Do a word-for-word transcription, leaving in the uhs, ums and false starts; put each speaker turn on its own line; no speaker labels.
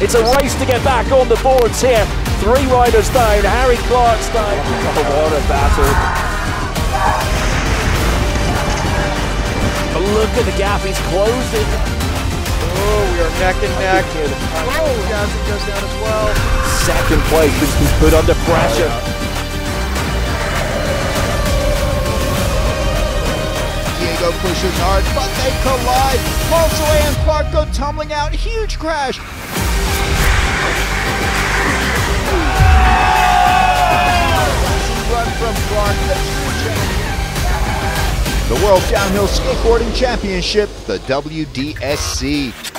It's a race to get back on the boards here. Three riders down. Harry Clark's down. Oh, what a battle. But look at the gap he's closing.
Oh, we are neck and neck. Oh, Johnson goes down as well.
Second place, but he's put under pressure.
Diego pushes hard, but they collide. Paulsoy and Clark go tumbling out. Huge crash. Run from Clark, the true champion. The World Downhill Skateboarding Championship, the W D S C.